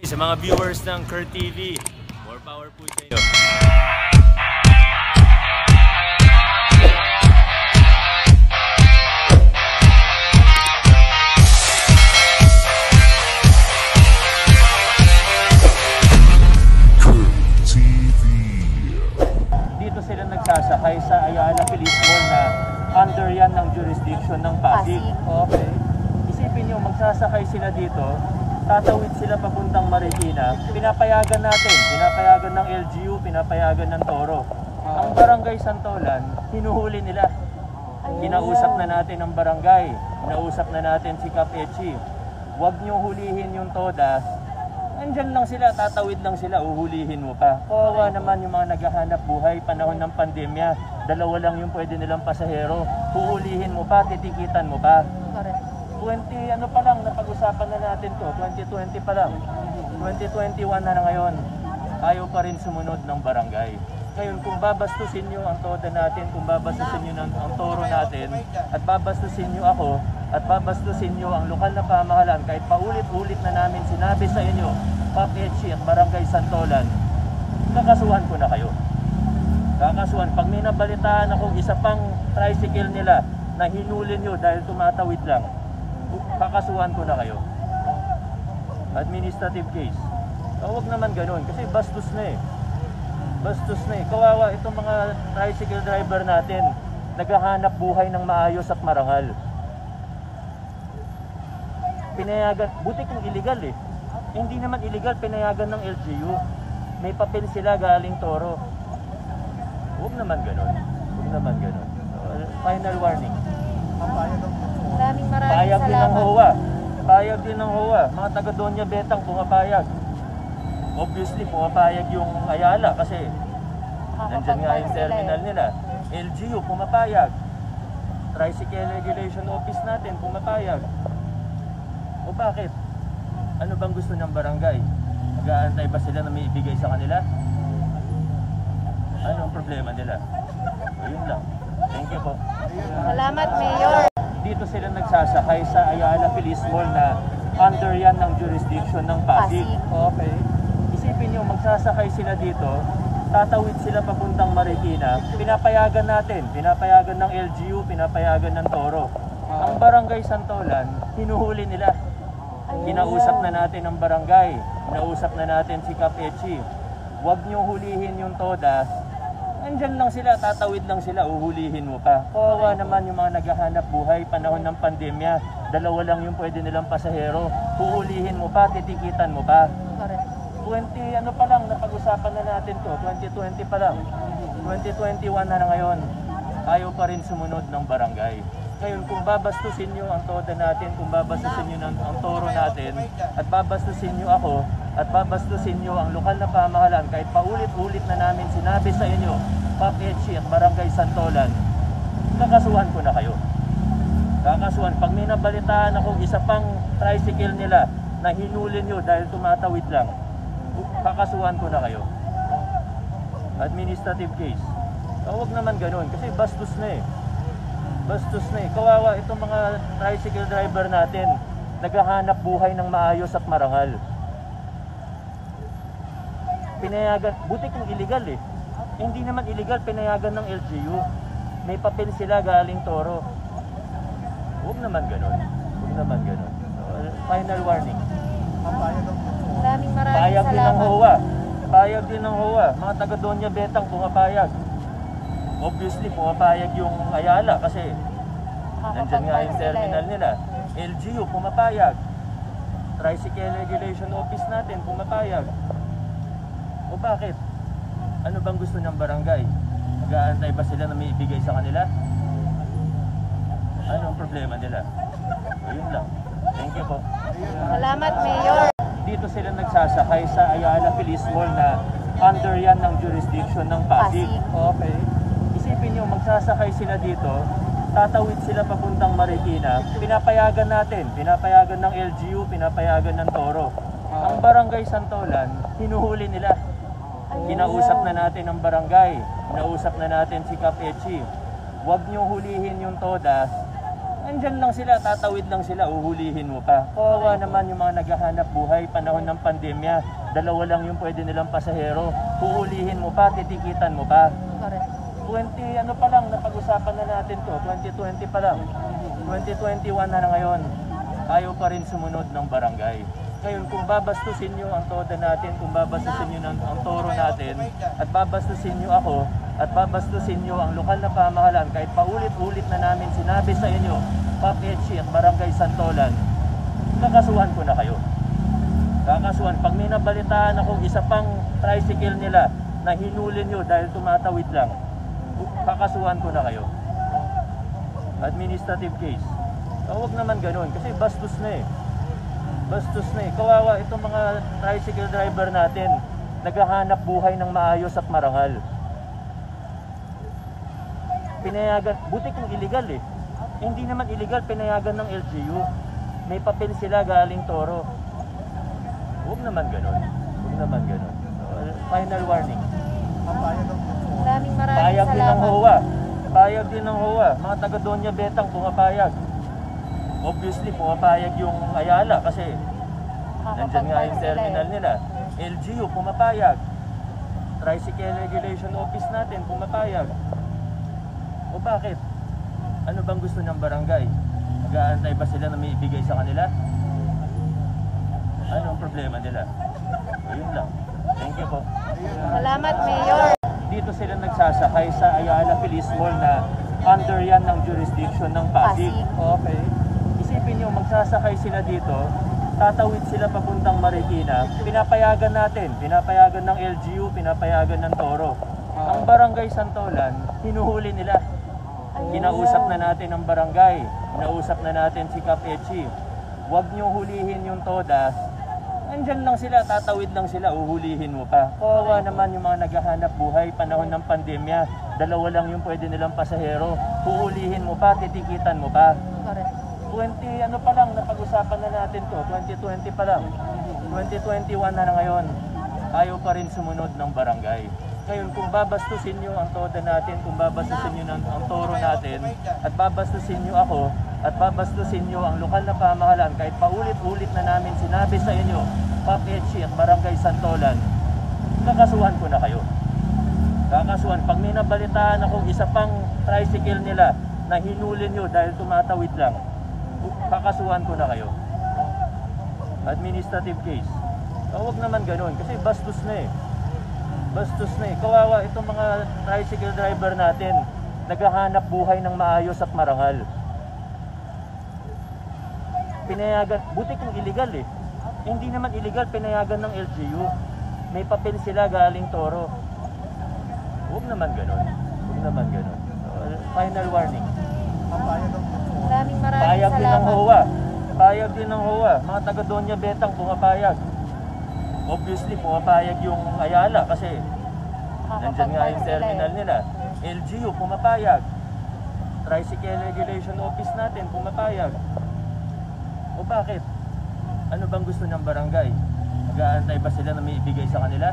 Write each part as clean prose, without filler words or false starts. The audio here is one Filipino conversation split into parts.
Sa mga viewers ng Kurt TV, more power po sa inyo. Dito sila nagsasakay sa Ayala Police Mall na under yan ng jurisdiction ng Pasig. Okay. Isipin nyo, magsasakay sila dito, tatawid sila papuntang Marikina, pinapayagan natin, pinapayagan ng LGU, pinapayagan ng Toro. Ang Barangay Santolan, hinuhuli nila. Kinausap na natin ang barangay, kinausap na natin si Kap Echi. Huwag nyo hulihin yung toda, nandyan lang sila, tatawid lang sila, uhulihin mo pa. Kawawa naman yung mga naghahanap buhay, panahon ng pandemya, dalawa lang yung pwede nilang pasahero, uhulihin mo pa, titikitan mo pa. 20 ano pa lang, napag-usapan na natin to, 2020 pa lang, 2021 na ngayon, ayaw pa rin sumunod ng barangay. Ngayon, kung babastusin nyo ang toda natin, kung babastusin nyo ang toro natin, at babastusin nyo ako, at babastusin nyo ang lokal na pamahalaan, kahit paulit-ulit na namin sinabi sa inyo, Kap Echi at Barangay Santolan, kakasuhan ko na kayo. Kakasuhan. Pag may nabalitaan akong isa pang tricycle nila na hinuli nyo dahil tumatawid lang, kakasuhan ko na kayo. Administrative case. Huwag naman ganun kasi bastos na eh. Bastos na eh. Kawawa itong mga tricycle driver natin, naghahanap buhay ng maayos at marangal. Pinayagan, buti kung illegal eh. Hindi naman illegal, pinayagan ng LGU. May papel sila galing Toro. Huwag naman ganun. Huwag naman ganun. Final warning. Maraming payag din ng salamat. HOA. Payag din ng HOA. Mga taga Doña Betang pumapayag. Obviously pumapayag yung Ayala kasi nandyan nga yung terminal nila. LGU pumapayag. Tricycle Regulation Office natin pumapayag. O bakit? Ano bang gusto ng barangay? Nag-aantay ba sila na may ibigay sa kanila? Ano ang problema nila? O yun lang. Thank you po. Salamat, Mayor. Dito sila nagsasakay sa Ayala Police Mall na under yan ng jurisdiction ng Pasig. Okay. Isipin nyo, magsasakay sila dito, tatawid sila papuntang Marikina, pinapayagan natin, pinapayagan ng LGU, pinapayagan ng Toro. Ang Barangay Santolan, hinuhuli nila. Kinausap na natin ang barangay, kinausap na natin si Kap Echi. Huwag nyo hulihin yung toda, nandyan lang sila, tatawid lang sila, uhulihin mo pa. Kawawa naman yung mga naghahanap buhay, panahon ng pandemya, dalawa lang yung pwede nilang pasahero, uhulihin mo pa, titikitan mo pa. 20 ano pa lang, napag-usapan na natin to, 2020 pa lang, 2021 na ngayon, ayaw pa rin sumunod ng barangay. Ngayon, kung babastusin nyo ang toda natin, kung babastusin nyo ang toro natin, at babastusin nyo ako, at babastusin nyo ang lokal na pamahalaan, kahit paulit-ulit na namin sinabi sa inyo, Kap Echi at Barangay Santolan, kakasuhan ko na kayo. Kakasuhan. Pag may nabalitaan akong isa pang tricycle nila na hinuli nyo dahil tumatawid lang, kakasuhan ko na kayo. Administrative case. Huwag naman ganun kasi bastos na eh. Bastos na eh. Kawawa itong mga tricycle driver natin, naghahanap buhay ng maayos at marangal. Pinayagan, buti kung illegal eh. Hindi naman illegal, pinayagan ng LGU. May papel sila galing Toro. Huwag naman ganun. Huwag naman ganun. Final warning. Maraming payag din ng salamat. HOA. Payag din ng HOA. Mga taga Doña Betang pumapayag. Obviously pumapayag yung Ayala kasi nandyan nga yung terminal nila. LGU pumapayag. Tricycle Regulation Office natin pumapayag. O bakit? Ano bang gusto ng barangay? Nag-aantay ba sila na may ibigay sa kanila? Ano ang problema nila? O yun lang. Thank you po. Salamat, Mayor. Dito sila nagsasakay sa Ayala Police Mall na under yan ng jurisdiction ng Pasig. Okay. Isipin nyo, magsasakay sila dito, tatawid sila papuntang Marikina, pinapayagan natin, pinapayagan ng LGU, pinapayagan ng Toro. Ang Barangay Santolan, hinuhuli nila. Kinausap na natin ang barangay, kinausap na natin si Kap Echi. Huwag nyo hulihin yung toda, Andyan lang sila, tatawid lang sila, uhulihin mo pa. Kawawa naman yung mga naghahanap buhay, panahon ng pandemya. Dalawa lang yung pwede nilang pasahero. Uhulihin mo pa, titikitan mo pa. Correct. 20 ano pa lang, napag-usapan na natin to, 2020 pa lang. 2021 na ngayon, ayaw pa rin sumunod ng barangay. Ngayon, kung babastusin nyo ang toda natin, kung babastusin nyo ang toro natin, at babastusin nyo ako, at babastusin nyo ang lokal na pamahalaan, kahit paulit-ulit na namin sinabi sa inyo, PAPHC at Barangay Santolan, kakasuhan ko na kayo. Kakasuhan. Pag may nabalitaan ako, isa pang tricycle nila na hinuli nyo dahil tumatawid lang, kakasuhan ko na kayo. Administrative case. Huwag naman ganun, kasi bastos na eh. Bastos na eh. Kawawa itong mga tricycle driver natin, naghahanap buhay ng maayos at marangal. Pinayagan, buti kung illegal eh. Hindi naman illegal, pinayagan ng LGU. May papel sila galing toro. Huwag naman ganun. Huwag naman ganun. Final warning. Maraming Payag din ng salamat. HOA. Payag din ng HOA. Mga taga Doña Betang pumapayag. Obviously, pumapayag yung Ayala kasi nandyan nga yung terminal nila. LGU pumapayag. Tricycle Regulation Office natin pumapayag. O bakit? Ano bang gusto ng barangay? Nag-aantay ba sila na may ibigay sa kanila? Ano ang problema nila? O yun lang. Thank you po. Salamat, Mayor. Dito sila nagsasakay sa Ayala Feliz Mall na under yan ng jurisdiction ng Pasig. Okay. Isipin nyo, magsasakay sila dito, tatawid sila papuntang Marikina, pinapayagan natin, pinapayagan ng LGU, pinapayagan ng Toro. Ang Barangay Santolan, hinuhuli nila. Kinausap na natin ang barangay, kinausap na natin si PAPHC. Huwag nyo hulihin yung toda. Andyan lang sila, tatawid lang sila, uhulihin mo pa. Kawawa naman yung mga naghahanap buhay, panahon ng pandemya. Dalawa lang yung pwede nilang pasahero. Uhulihin mo pa, titikitan mo pa. Correct. 20 ano pa lang, napag-usapan na natin to, 2020 pa lang. 2021 na ngayon, ayaw pa rin sumunod ng barangay. Ngayon, kung babastusin nyo ang toda natin, kung babastusin nyo ang toro natin, at babastusin nyo ako, at babastusin nyo ang lokal na pamahalaan, kahit paulit-ulit na namin sinabi sa inyo, PAPHC at Barangay Santolan, kakasuhan ko na kayo. Kakasuhan. Pag may nabalitaan ako, isa pang tricycle nila na hinuli nyo dahil tumatawid lang, kakasuhan ko na kayo. Administrative case. Huwag naman ganun, kasi bastos na eh. Bastos na eh. Kawawa itong mga tricycle driver natin, naghahanap buhay ng maayos at marangal. Pinayagan, buti kung illegal eh. Hindi naman illegal, pinayagan ng LGU. May papel sila galing toro. Huwag naman ganun. Huwag naman ganun. Final warning. Maraming Payag din ng salamat. HOA. Payag din ng HOA. Mga taga Doña Betang pumapayag. Obviously, pumapayag yung Ayala kasi nandyan nga yung terminal nila. LGU pumapayag. Tricycle Regulation Office natin pumapayag. O bakit? Ano bang gusto ng barangay? Nag-aantay ba sila na may ibigay sa kanila?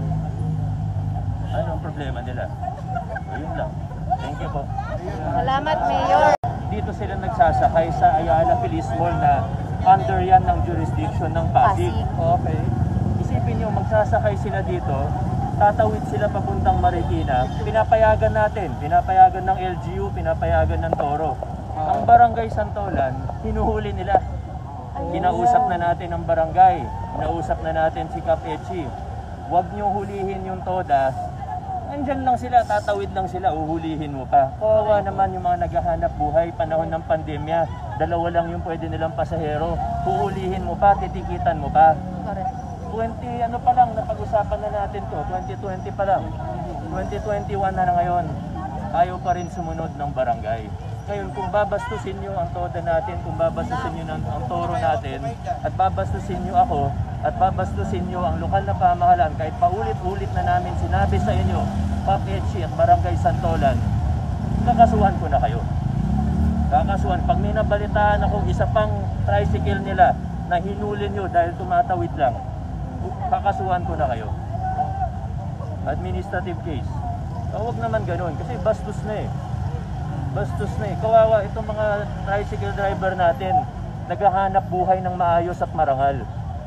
Ano ang problema nila? O yun lang. Thank you po. Salamat, Mayor. Dito sila nagsasakay sa Ayala Feliz Mall na under yan ng jurisdiction ng Pasig. Okay. Isipin nyo, magsasakay sila dito, tatawid sila papuntang Marikina, pinapayagan natin, pinapayagan ng LGU, pinapayagan ng Toro. Ang Barangay Santolan, hinuhuli nila. Kinausap na natin ang barangay, kinausap na natin si PAPHC. Huwag nyo hulihin yung toda. Andyan lang sila, tatawid lang sila, uhulihin mo pa. Kawawa naman yung mga naghahanap buhay, panahon ng pandemya. Dalawa lang yung pwede nilang pasahero. Uhulihin mo pa, titikitan mo pa. Correct. 20 ano pa lang, napag-usapan na natin to, 2020 pa lang. 2021 na ngayon, ayaw pa rin sumunod ng barangay. Ngayon, kung babastusin nyo ang toda natin, kung babastusin nyo ang toro natin, at babastusin nyo ako, at babastusin nyo ang lokal na pamahalaan, kahit paulit-ulit na namin sinabi sa inyo, PAPHC at Barangay Santolan, kakasuhan ko na kayo. Kakasuhan. Pag may nabalitaan ako, isa pang tricycle nila na hinuli nyo dahil tumatawid lang, kakasuhan ko na kayo. Administrative case. Huwag naman ganun, kasi bastos na eh. Bastos na eh. Kawawa itong mga tricycle driver natin. Naghahanap buhay ng maayos at marangal.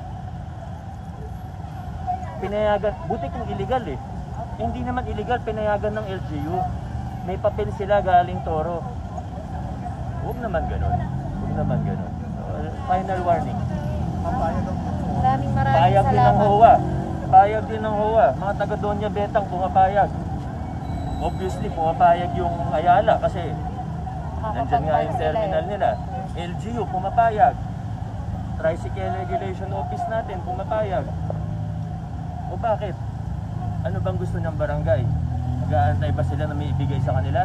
Pinayagan, buti kung illegal eh. Hindi naman illegal, pinayagan ng LGU. May papel sila galing Toro. Huwag naman ganun. Huwag naman ganun. Final warning. Maraming Payag din ng salamat. HOA. Payag din ng HOA. Mga taga Doña Betang pumapayag. Obviously, pumapayag yung Ayala kasi nandyan nga yung terminal nila. LGU, pumapayag. Tricycle Regulation Office natin, pumapayag. O bakit? Ano bang gusto ng barangay? Nag-aantay ba sila na may ibigay sa kanila?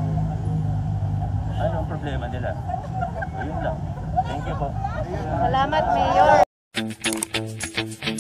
Ano ang problema nila? O, yun lang. Thank you po. Salamat, Mayor.